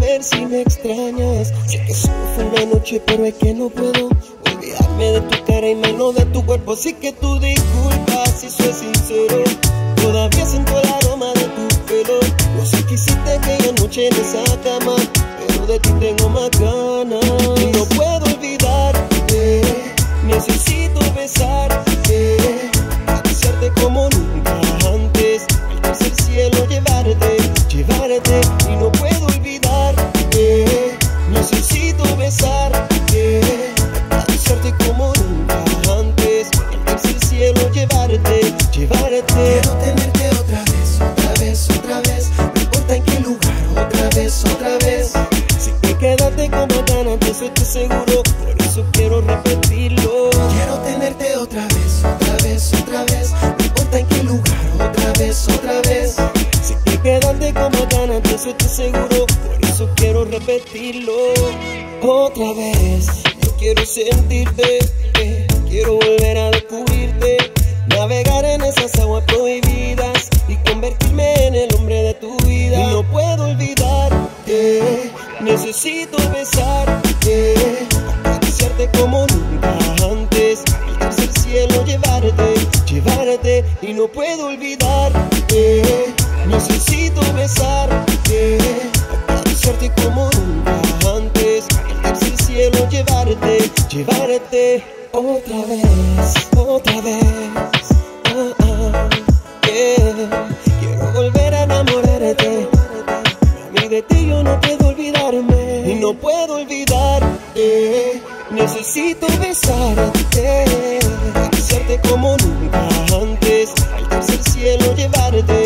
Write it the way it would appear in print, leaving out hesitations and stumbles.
saber si me extrañas. Sé que solo fue una noche, pero es que no puedo olvidarme de tu cara y menos de tu cuerpo. Así que tú disculpas si soy sincero, todavía siento el aroma de tu pelo. No sé qué hiciste aquella noche en esa cama, pero de ti tengo más ganas. Y no puedo olvidarte, necesito besarte, acariciarte como nunca antes, al tercer cielo llevarte. Y no puedo olvidarte, necesito besarte, acariciarte como nunca antes, al tercer cielo llevarte. Quiero tenerte otra vez, otra vez, otra vez, no importa en qué lugar, otra vez, otra vez. Si te quedaste con más ganas, de eso estoy seguro, por eso quiero repetirlo. Quiero tenerte otra vez, otra vez, otra vez, no importa en qué lugar, otra vez, otra vez. Si te quedaste con más ganas, de eso estoy seguro, por eso quiero repetirlo. Otra vez, yo quiero sentirte, quiero volver a descubrirte, navegar en esas aguas prohibidas y convertirme en el hombre de tu vida. Y no puedo olvidarte, necesito besarte, acariciarte como nunca antes, al tercer cielo llevarte. Y no puedo olvidarte, necesito besarte, acariciarte como nunca antes, al tercer cielo llevarte. Otra vez, yeah. Quiero volver a enamorarte, a mí de ti yo no puedo olvidarme. Y no puedo olvidarte, necesito besarte, acariciarte como nunca antes, al tercer cielo llevarte.